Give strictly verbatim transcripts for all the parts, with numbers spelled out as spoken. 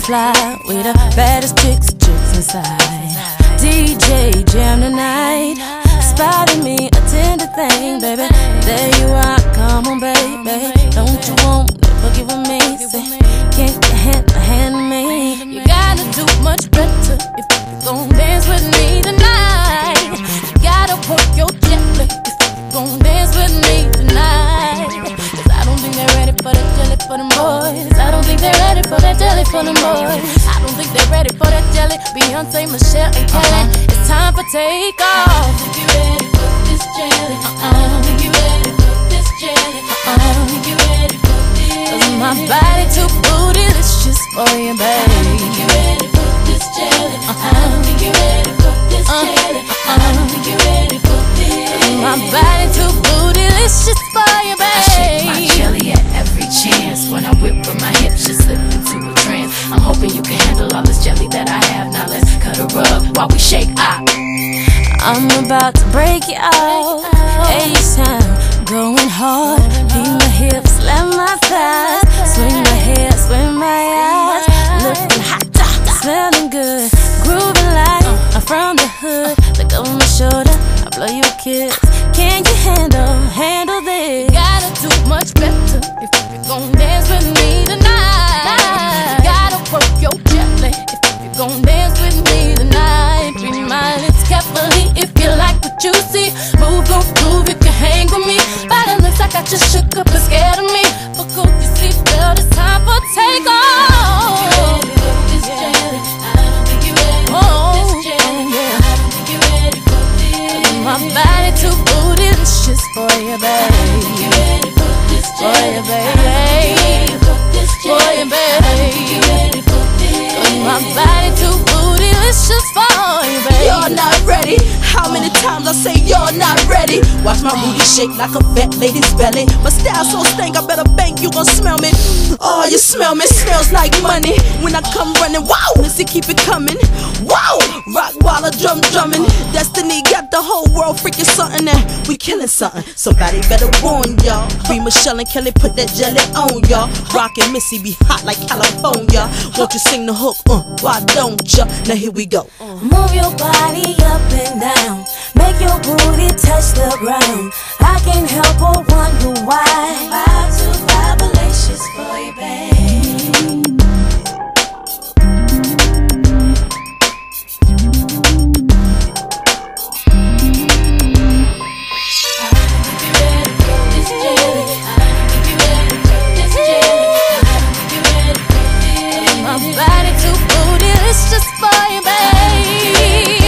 fly with the baddest chicks, chicks inside. D J jam tonight, spotted me a tender thing, baby. There you are, come on, baby. Don't you want it? Boogie with me, say, can't you hand a hand to me? You gotta do much better if you gon' dance with me tonight. You gotta work your jelly if you gon' dance with me tonight. Cause I don't think they're ready for that jelly for them boys. I don't think they're ready for that jelly for them boys. I don't think they're ready for that jelly. Beyonce, Michelle, and Kelly. It's time for take off. Think you ready for this jelly? Uh-uh. Think you ready for this jelly? Uh-uh. Think you ready for this? Cause my body too bootylicious for you, baby. Think you ready for this jelly? Uh-uh. Think you ready for this jelly? Uh-uh. Think you ready for this? My body too bootylicious for you, baby. I shake my jelly at every chance. When I whip with my hips, just slip into a trance. I'm hoping you can handle all this jelly that I have. Now let's cut a rug while we shake. Ah. I'm about to break it out. A-time, going hard. Beat my hips, let my thighs. Swing my hair, swing my eyes. Looking hot, smelling good. Grooving like I'm from the hood. Look over my shoulder, I blow you a kiss. Can you handle, handle this? You gotta do much better if you gon' dance with me tonight. You gotta work your jelly if you gon' dance with me tonight. Read my lips carefully if you like what you see. Move, don't move, you can hang with me. By the lips I got you shook up and scared of me. Buckle your seatbelt, it's time for take off. This jelly, I don't think you ready for this jelly. I don't think you ready for this. My body too bootylicious for you, baby. You ready for this For jelly? you, baby. For you, You ready baby. for this? My body too bootylicious for you, baby. You're not ready. How many times I say you're not ready? Watch my booty shake like a fat lady's belly. My style so stank, I better bank you gon' smell me. Oh, you smell me, smells like money. When I come running, wow, Missy keep it coming. Wow, rock while I drum drumming. Destiny got the whole world freaking something, and we killing something. Somebody better warn y'all. Be Michelle and Kelly, put that jelly on y'all. Rockin' Missy be hot like California. Won't you sing the hook? Uh, why don't ya? Now here we go. Move your body up and down. Make your booty touch the ground. I can't help but wonder why. Vibe to vibalacious for you, babe. My body too bootylicious for you, babe.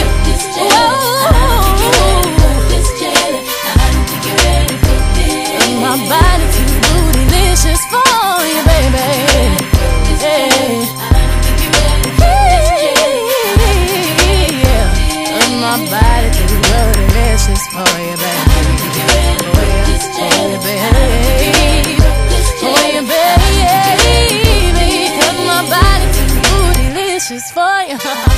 My body too bootylicious for you, baby. Yeah. My body too bootylicious for you, baby. For you, baby. For you, baby. 'Cause my body too bootylicious for you.